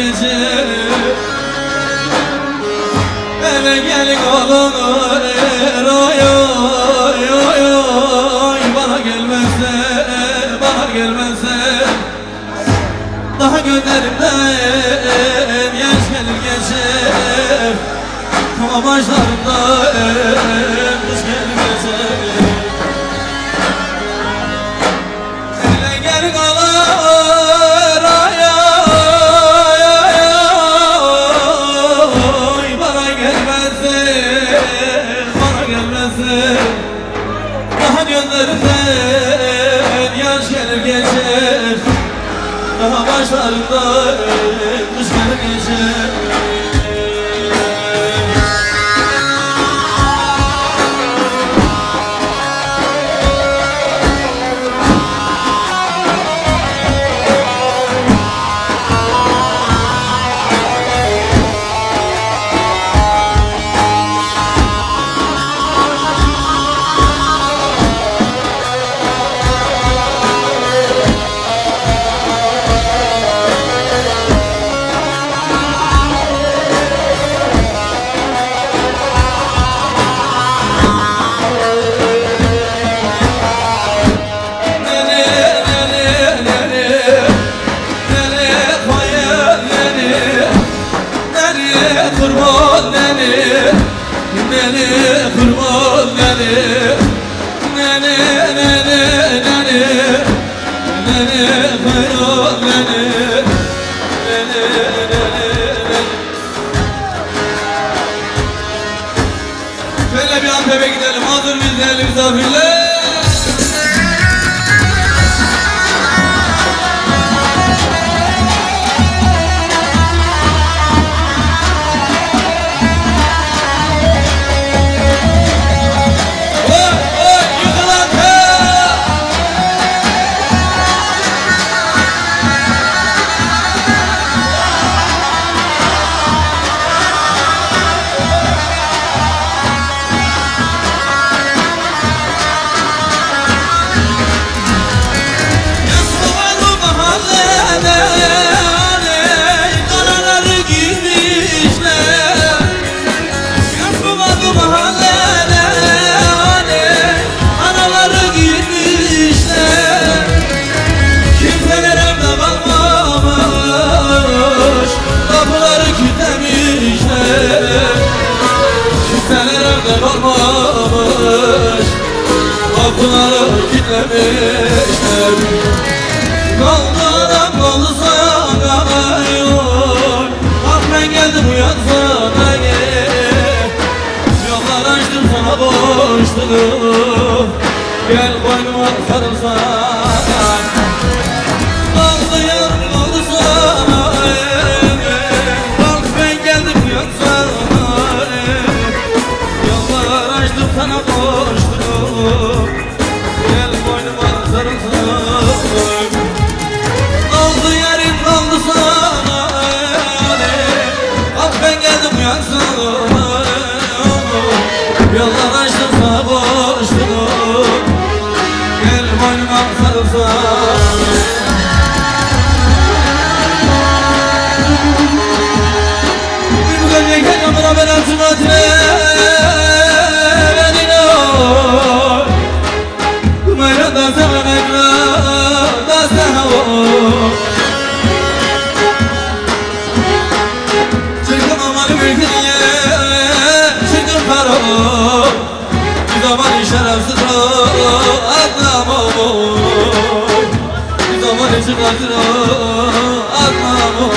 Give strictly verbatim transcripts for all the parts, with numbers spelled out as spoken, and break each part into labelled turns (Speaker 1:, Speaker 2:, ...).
Speaker 1: gece. Eve gel kalınır oy oy oy oy. Bana gelmezse, bana gelmezse daha gözlerimden yaş gelir geçer. Ama başlarımdan kış gelir geçer. Eve gel kalır oy oy oy. Bana gelmezse, bana gelmezse daha gözlerimden yaş gelir geçer. Daha başlarında kış gelir geçer. Kurban nene, nene kurban nene, nene nene nene, nene kurban nene, nene nene nene. Şöyle bir Antep'e gidelim, hazır biz değerli misafirler. Kalmamış, kapıları kilitlemişler. Kaldıram kaldı sana yol. Bak ben geldim uyansana gel. Yollar açtım sana boşluğu. Gel boynuma sarılsana. Kaldı yarım kaldı sana gel. Bak ben geldim uyansana. Sana boşluğum, gel boynuma sarılsın. Kaldı yerim kaldı sana, bak ben geldim uyansana. Yollar açtım sana boşluğum, gel boynuma sarılsın. Bu gece gel beraber altına bir zaman şerefsiz anlamam. Bir zaman çıkartır anlamam.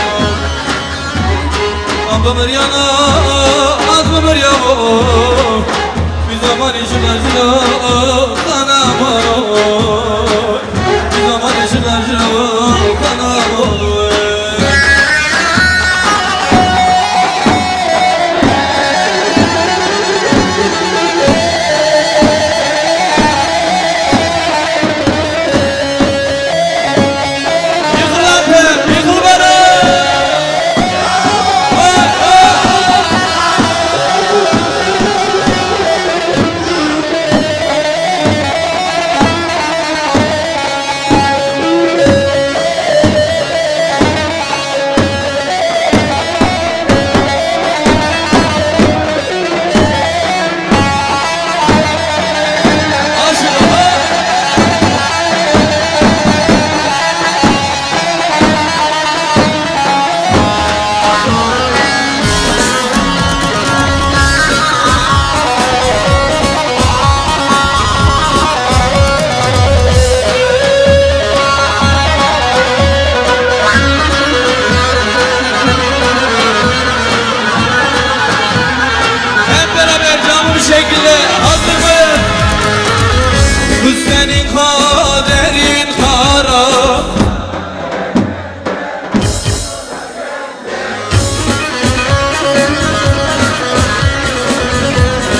Speaker 1: Ambamır yana azmamır yana. Bir zaman çıkartır anlamam. Bir zaman çıkartır anlamam.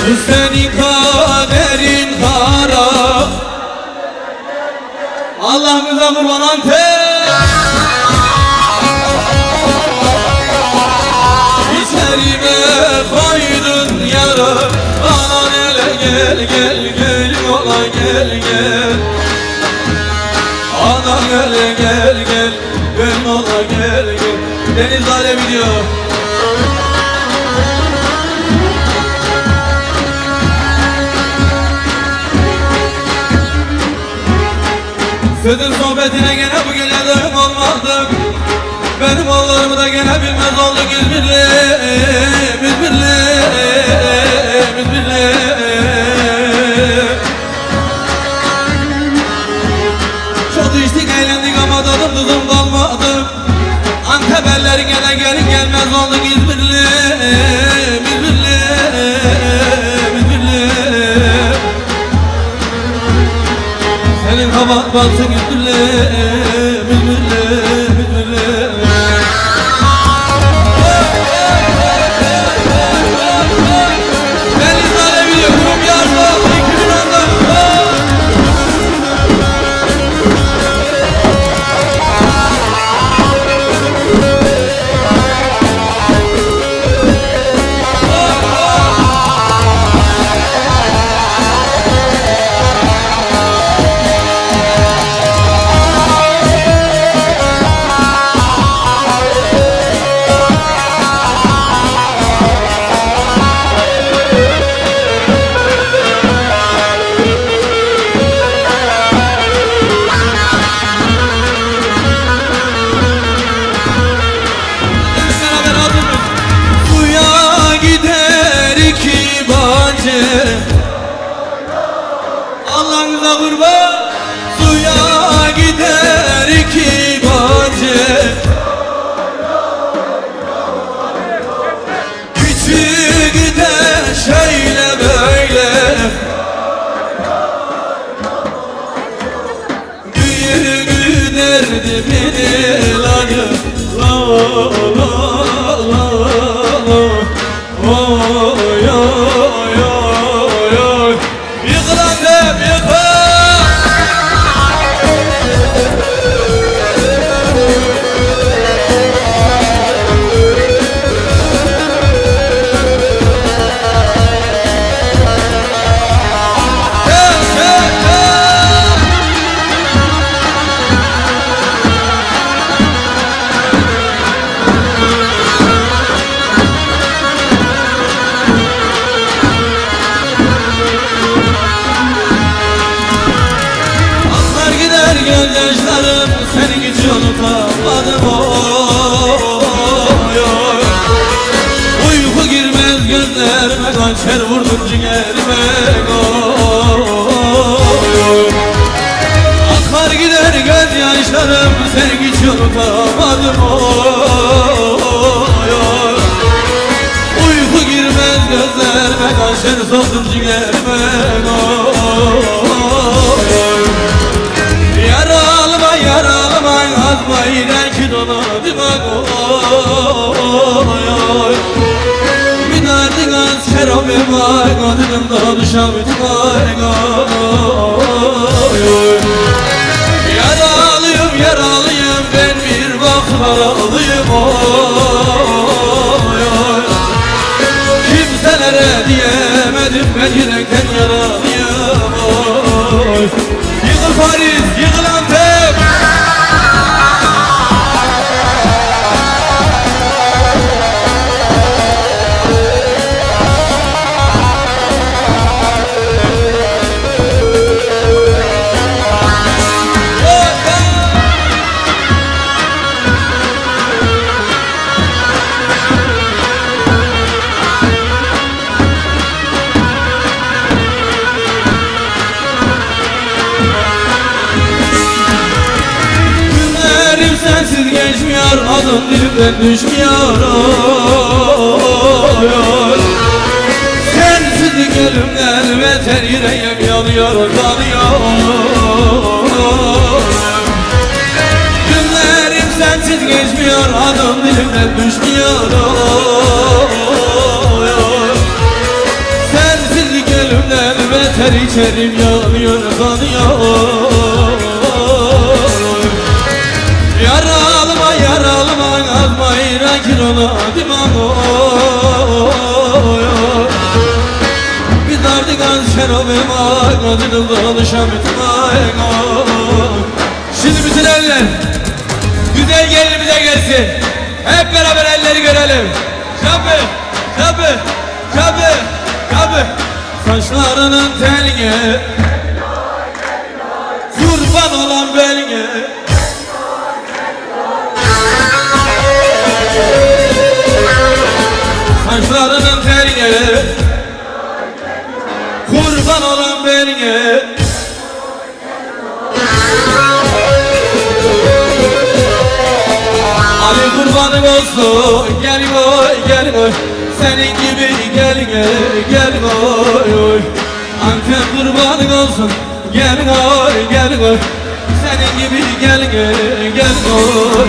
Speaker 1: Senin kaderin kara. Allah'ınıza kurban Antep. İçerime koydun yara. Anan ele gel gel gel yola gel gel. Anan ele gel gel gel yola gel gel. Deniz Alevi diyor. Sözün sohbetine gene bu gece doyum olmadım. Benim oğullarımı da gene bilmez olduk İzmirli, İzmirli, İzmirli. Çok içtik eğlendik ama tadım tuzum kalmadı. Antep ellerin gene gelin gelmez olduk İzmirli, İzmirli, İzmirli. Senin kabahat baksın İzmirli, İzmirli, İzmirli. Deniz Alevi yokum yarda, iki bin anda. Allah'ınıza kurban. Suya gider iki bacı. Küçük de şöyle böyle. Büyük derdimin ilanı. La la la la. Oy oy oy oy. Yıkılan dem yıkıl. Gözyaşlarım seni hiç unutamadım oy oy. Uyku girmez gözlerime, hançer vurdun ciğerime oy oy. Akar gider gözyaşlarım seni hiç unutamadım oy oy. Uyku girmez gözlerime, hançer soktun ciğerime oy oy. Yaralma yaralma azma ilerki donadım oy oy. Bir derdin asker o bir vay kadının da düşamedim oy oy. Yaralıyım yaralıyım ben bir baklaralıyım oy oy. Kimselere diyemedim ben yürekten yaralıyım oy. Yıkıl Paris, yıkıl Antep. Sensiz geçmiyor, adın dilimden düşmüyor oy oy. Sensizlik elimden beter yüreğim yanıyor, kanıyor. Günlerim sensiz geçmiyor, adın dilimden düşmüyor oy oy. Sensiz içerim yanıyor kanıyor. Yaralıma yaralıma azma irakir ola diman oy. Bir dardı gaz şerobema gazınızda alışam etmeyin oy. Şimdi bütün eller güzel gelinimize gelsin. Hep beraber elleri görelim. Çabı, çabı, çabı, çabı. Saçlarının teline kurban olan beline. Saçlarının teline kurban olan beline. Ali kurbanın olsun gel koy gel koy. Senin gibi gel gel gel koy. Antep kurbanın olsun gel koy gel koy. Senin gibi gel gel gel koy.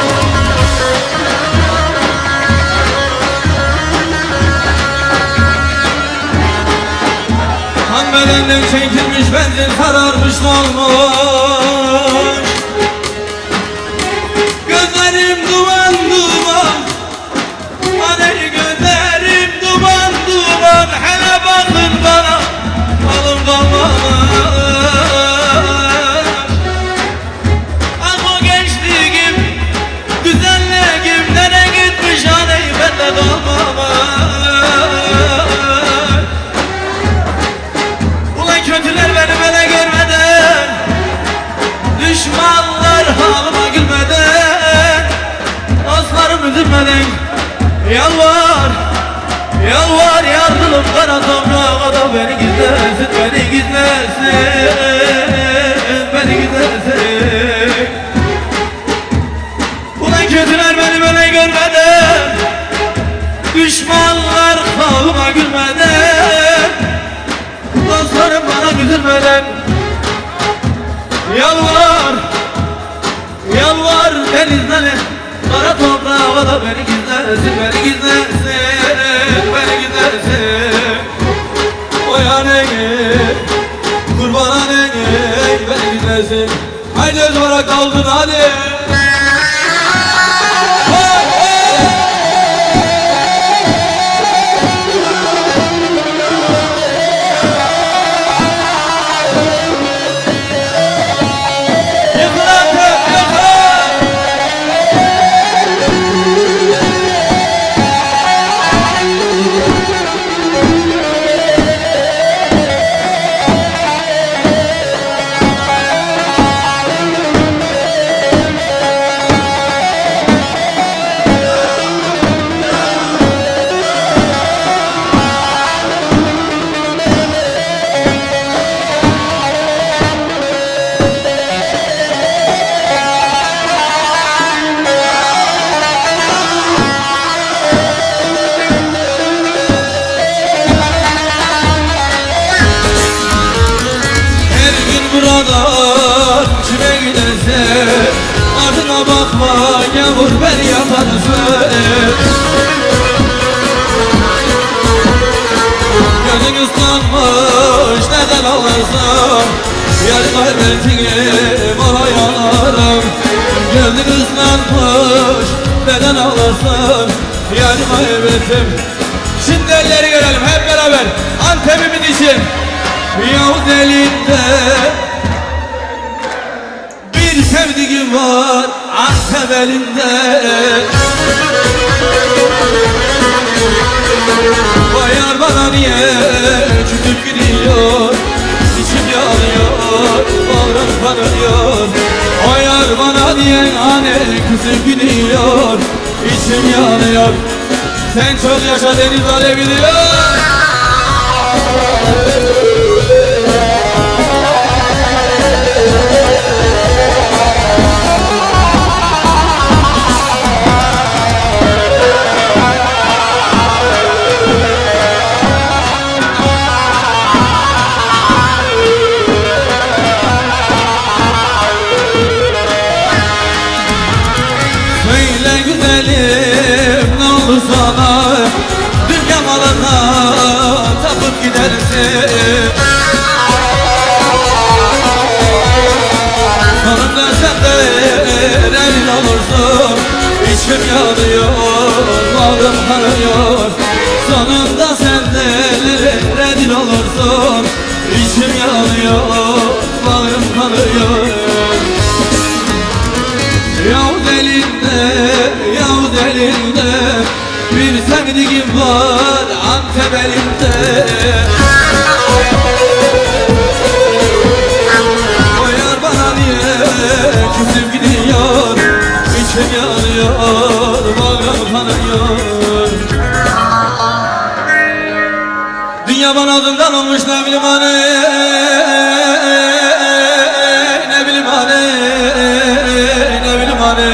Speaker 1: Han bedenden çekilmiş benzin sararmış olmuş. Gözlerim duman duman, hani gözlerim duman duman. Hele bakın bana, alın kalmamış. Ah o gençliğim, güzelliğim nereye gitmiş hani bende kalmamış. Ulan kötüler beni böyle görmeden, düşmanlar halıma gülmeden, dostlarım üzülmeden. Yalvar, yalvar yardımım kara toprağa da beni gizlesin, beni gizlesin, beni gizlesin. Ulan kötüler beni böyle görmeden, düşmanlar halıma gülmeden, dostlarım bana üzülmeden. Yalvar, yalvar denizden kara toprağa da beni gizlesin, beni gizlesin, beni gizlesin. O yanene, kurban anene, beni gizlesin. Haydi öz olarak kaldın hadi. Buradan kime gidersen ardına bakma yağmur beni yaparsın. Gözün ıslanmış neden ağlarsın? Yer kaybettiğim ona yanarım. Gözün ıslanmış neden ağlarsın? Yer kaybettim. Şimdi elleri görelim hep beraber Antep'imin için. Yavuz elinde bir sevdiğim var Antep elinde. O yar bana niye küçük gidiyor, içim yanıyor, bağrım kanıyor. O yar bana niye hani küçük gidiyor, içim yanıyor. Sen çok yaşa deniz alevi diyor. Güzelim ne oldu sana, dünya malına tapıp gidersin. İçim yanıyor, bağrım kanıyor. Sonunda sen de rezil olursun. İçim yanıyor, bağrım kanıyor. Yavuz elinde, Yavuz elinde bir sevdiğim var Antep elinde. O yar bana niye küsüp gidiyor? İçim yanıyor, bağrım kanıyor. Dünya bana zindan olmuş ne bileyim hani, ne bileyim hani, ne bileyim hani.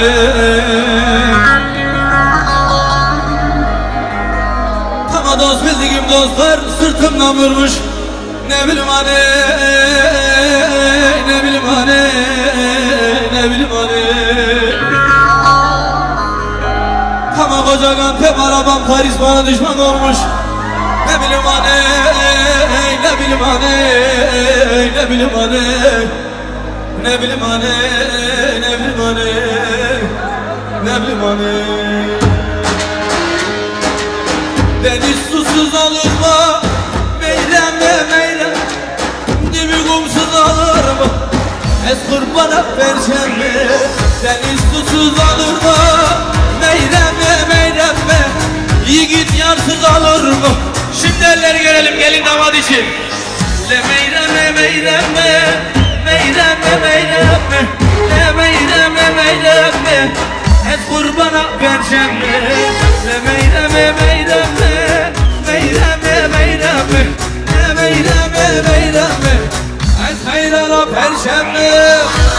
Speaker 1: Ama dost bildiğim dostlar sırtımdan vurmuş ne bileyim hani, ne bileyim hani, ne bileyim hani. Ama koca Antep arabam Paris bana düşman olmuş ne bileyim hani, ne bileyim hani, ne bileyim hani, ne bileyim hani, ne bileyim hani, ne bileyim hani. Deniz susuz olur mu? Meyrem ve meyrem. Dibi kumsuz olur mu? Ez kurbana perşembe. Deniz susuz olur mu? Meyrem ve meyrem ve. Yiğit yarsız olur mu? Şimdi elleri görelim gelin damat için. Le meyrem ve meyrem ve. Meyrem ve meyrem ve. Le meyrem ve meyrem ve. Ez kurbana perşembe. Le meyrem ve meyrem ve. Meyrem ve meyrem ve. Le meyrem ve meyrem ve. Ez hayrana perşembe.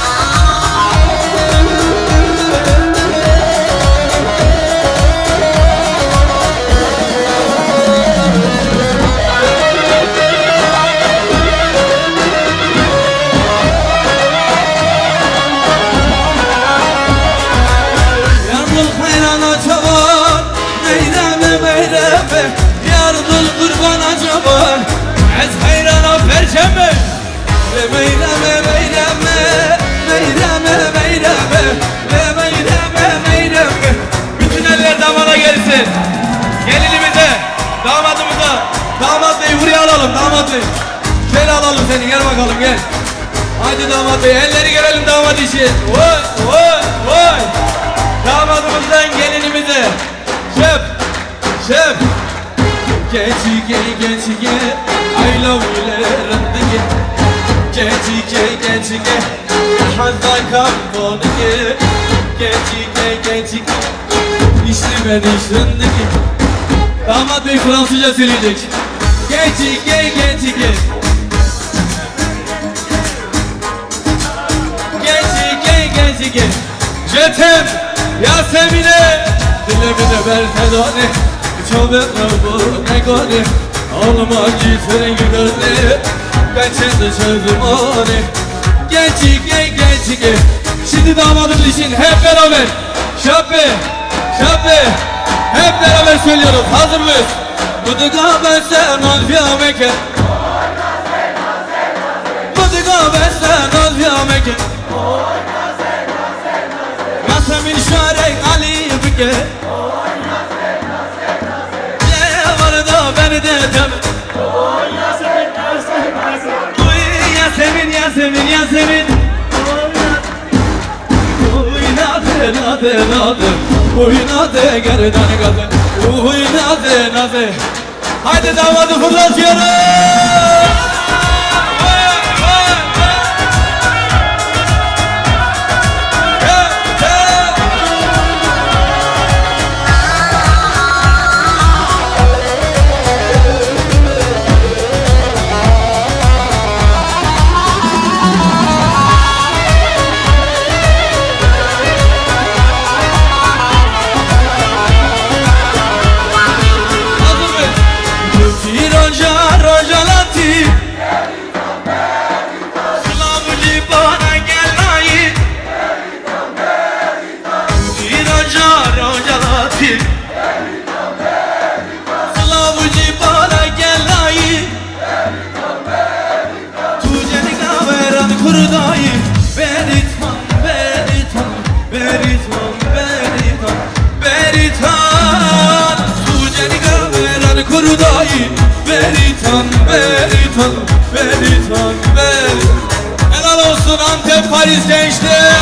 Speaker 1: Yardım kurbana çabar Ez hayrana perşembe. Ve meyreme meyreme. Meyreme meyreme. Ve meyreme meyreme. Bütün eller damada gelsin. Gelinimize, damadımıza. Damat beyi buraya alalım damat bey. Şöyle alalım seni gel bakalım gel. Hadi damat bey elleri görelim damat için. Oy oy oy. Damadımızdan gelinimize. Şöp şöp. Geçike geçike I love you lerindeki. Geçike geçike Hazda kampondaki. Geçike geçike İşte ben işindeki. Damat bey Fransızca söyleyecek. Geçike geçike Geçike geçike Je t'aime Yasemin'e. Dilimine bertedane. Çoğun bu ne gani. Olma gitren giderli. Ben kendi çözdüm onu. Geçike geçike. Şimdi damadın için hep beraber. Şabe şabe. Hep beraber söylüyoruz. Hazır mıyız? Buduga ben sen ol fiyameke. Buduga ben sen ol fiyameke. Yasemin şarek Ali Bike. Beni de tabi. Oy Yasemin, Yasemin, Yasemin. Oy Yasemin, Yasemin, Yasemin. Oy nade, nade, nade. Oy nade, gerdane gaze. Oy nade, nade. Haydi damadı fırlatıyoruz. Beritan, beritan, beritan, beritan. dayı Beritan, Beritan, Beritan, Beritan. Helal olsun Antep Paris gençler.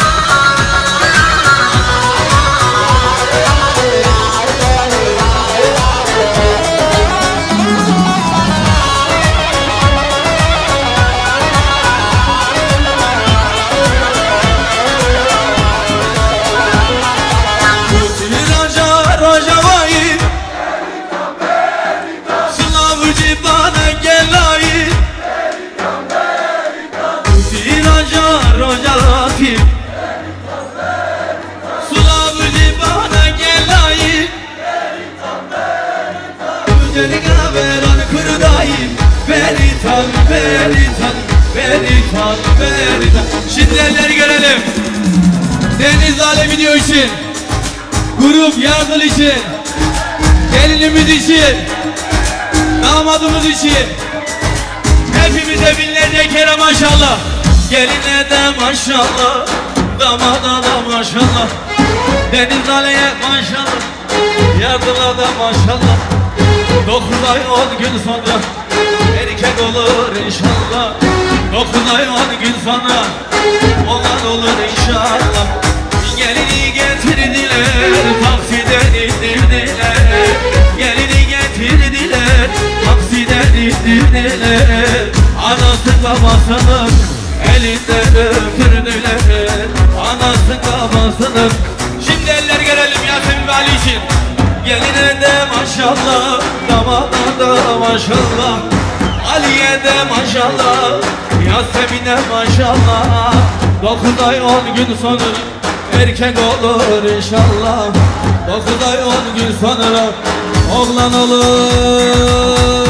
Speaker 1: Beritan, Beritan, Beritan, Beritan. Şimdi elleri görelim. Deniz Ale video için, grup yardım için, gelinimiz için, damadımız için, hepimize binlerce kere maşallah. Geline de maşallah, damada da maşallah. Deniz Ale'ye maşallah, yardıma da maşallah. Dokuz ay on gün sonra erkek olur inşallah. Dokuz ay on gün sonra oğlan olur inşallah. Gelini getirdiler, taksiden indirdiler. Gelini getirdiler, taksiden indirdiler. Anası babasının elinden öpürdüler. Anası babasının. Şimdi eller görelim Yasemin ve Ali için. Geline de maşallah, damada da maşallah. Ali'ye de maşallah, Yasemin'e maşallah. Dokuz ay on gün sonra erkek olur inşallah. Dokuz ay on gün sonra oğlan olur.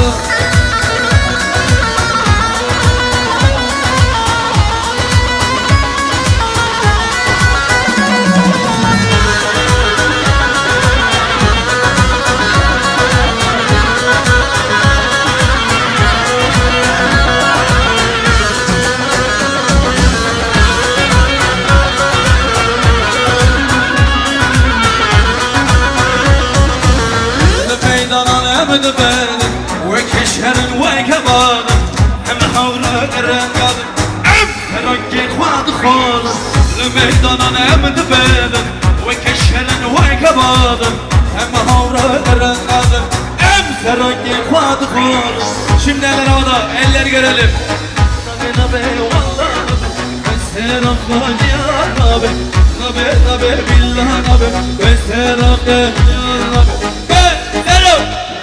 Speaker 1: وكشهر وكبار هم حورة الرنقاب أم رجي خواد خالص الميدان أنا مدبر وكشهر وكبار هم حورة الرنقاب أم رجي خواد خالص. Şimdi eller havada, eller görelim. Nabe nabe vallahi Selam kaci ya nabe Nabe nabe billah nabe Ve selam kaci ya nabe Ve selam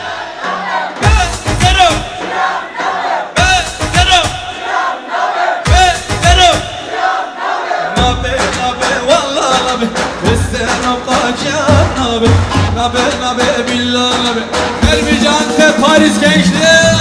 Speaker 1: Nabe nabe billah nabe Elbici Antep Paris gençliği.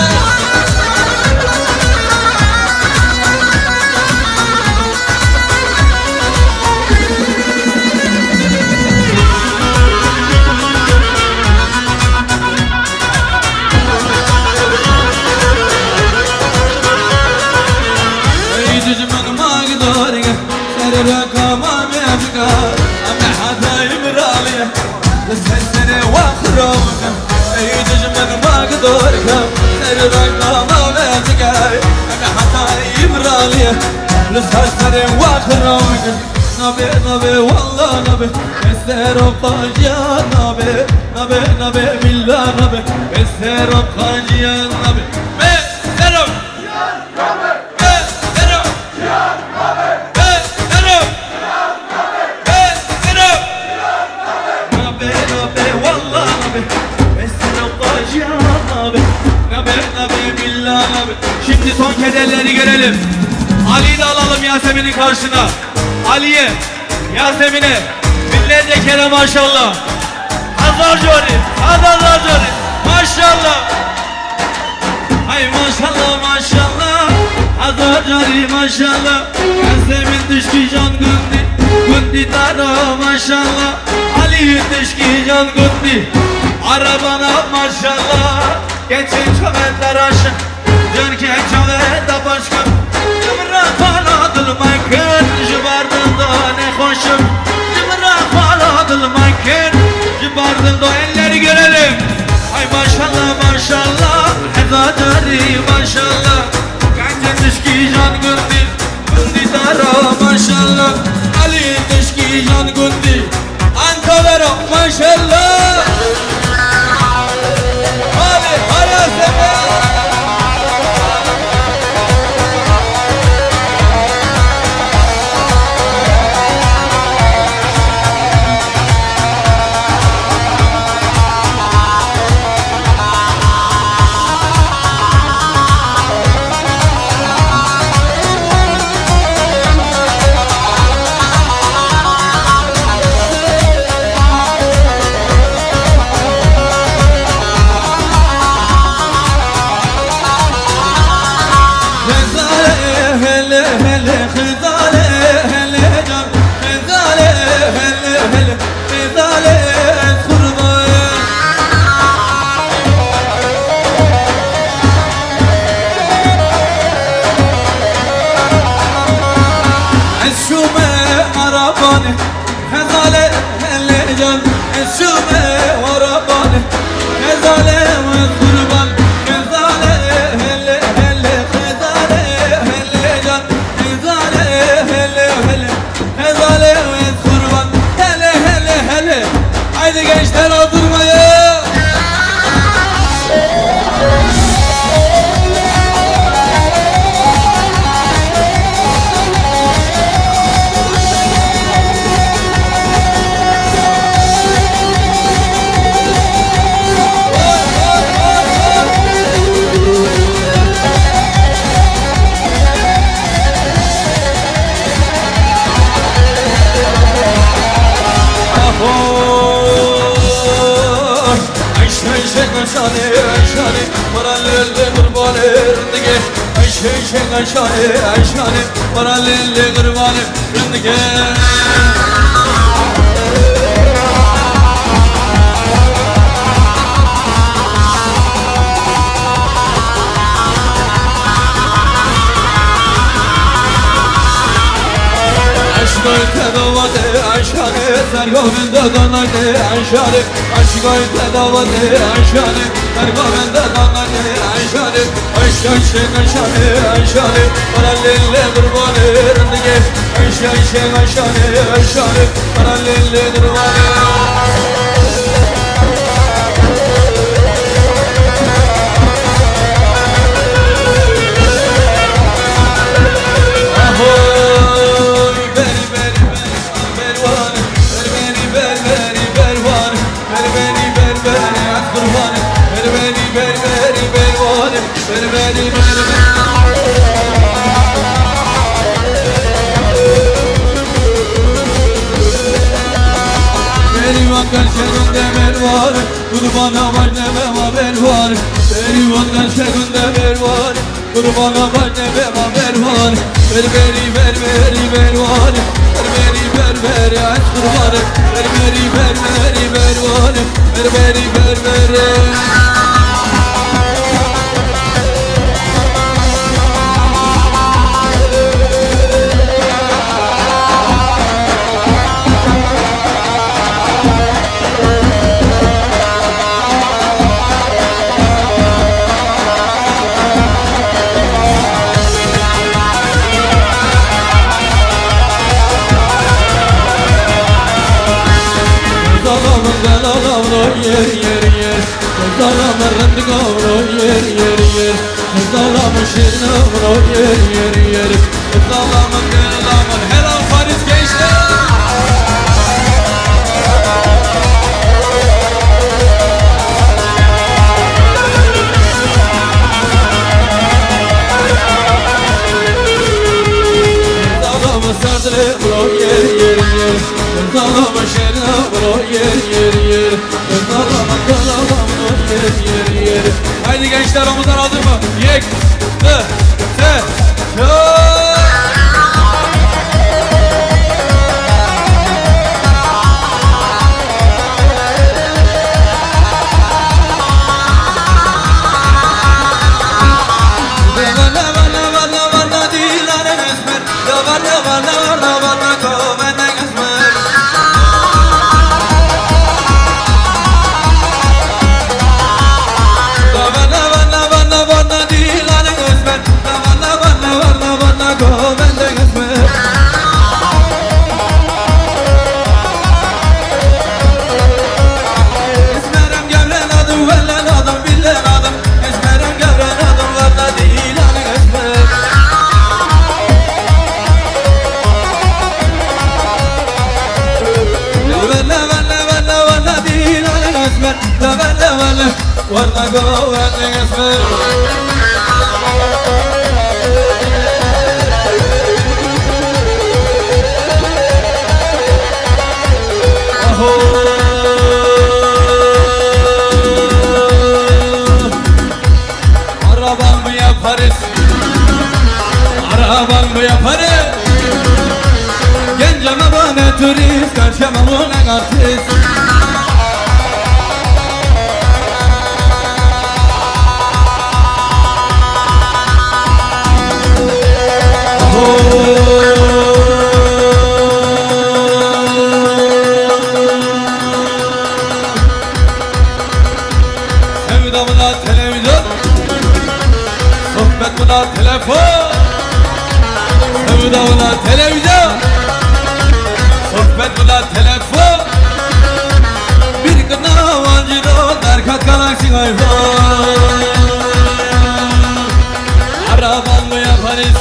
Speaker 1: Ey cücümün mağdurga Serra kamam yapga Ama hata imraliye Sesini vakrovka Ey cücümün mağdurga Serra kamam yapga Ama hata imraliye Sesini vakrovka Nabe nabe wallah nabe Eserop kaciya nabe Nabe nabe billah nabe Eserop kaciya nabe Eserop Şimdi son kederleri görelim. Ali'yi de alalım Yasemin'in karşısına. Ali'ye, Yasemin'e binlerce kere maşallah. Hazar Jori, Hazar Jori, maşallah. Ay maşallah maşallah. Hazar Jori maşallah. Yasemin düşkü can gündi, gündi tara maşallah. Ali düşkü can gündi, arabana maşallah. Geçin çömetler aşık. Dönke çaveda başkan Cımra fala dılmaykın Jibardılda ne hoşum Cımra fala dılmaykın Jibardılda elleri görelim Ay maşallah maşallah Hezadari maşallah Kanca teşki can gündi Gündi dara maşallah Ali teşki can gündi Ankavero maşallah Ali harasebe Hezale hele can Esşume varabane Hezale ve kurban Hezale hele hele Hezale hele can Hezale hele hele Hezale ve kurban Hele hele hele Haydi gençler oturmaya Ayşane ayşane paralelde kurbanı rındıge Ayşe ayşane ayşane paralelde kurbanı rındıge Aşkı tedavade ayşane Sergavende danayde ayşane Aşkı tedavade ayşane Sergavende danayde ayşane Ayşe ayşe ayşane ayşane Paralelle kurbanı rındıge Ayşe ayşe ayşane ayşane Paralelle kurbanı Şerinde mer var, kurbana var demem haber var. Perivandan şerinde mer var, kurbana var demem haber var. Ver beri ver beri ver var, ver beri ver beri aç kurbanı. Ver beri ver beri ver var, ver beri ver beri. Yer yer yer, Zalama rındık avro yer yer yer, Zalama şirin avro yer yer yer, Zalama gelaman helal Paris gençler. Zalama sardıle avro yer yer yer, Zalama şirin avro yer yer yer. Yer yer yer. Haydi gençler omuzlar hazır mı? Yek, dı, se, yo. ولا ولا ورنا قوة اسمه Araban mı yaparız? Araban mı yaparız? Genceme bana turist, karşıma bana artist. Sevda buna televizyon, sohbet buna telefon. Sevda buna televizyon, sohbet buna telefon. Bir kına vancıda derkat galaksi iPhone. Araban mı yaparız?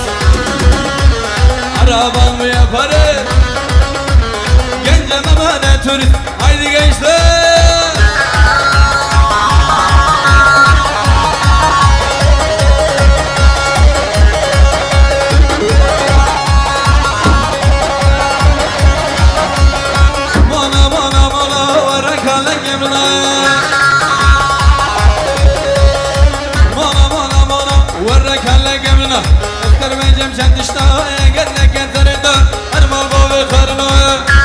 Speaker 1: Araban mı yaparız? Genceme bana turist, haydi gençler. Mana mana mana varakale gemna. Mana mana mana varakale gemna. Eskermeyeceğim çentişta, genne kenterinde, ermal bağı karına.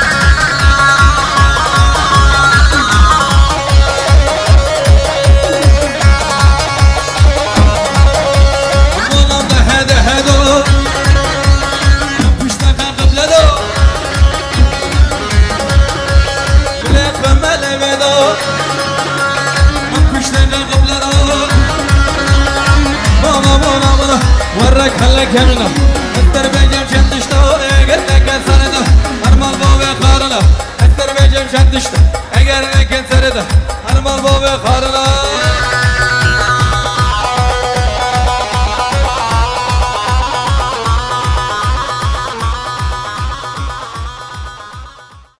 Speaker 1: Amanam da hede hedo, yapışta kakıbledo. Bilek ve melevedo, yapışta kakıbledo. Mana mana mana varrak halle kemina. Eskermeyeceğim çentişta, genne kenterinde, ermal bağı karına. Eskermeyeceğim çentişta, genne kenterinde.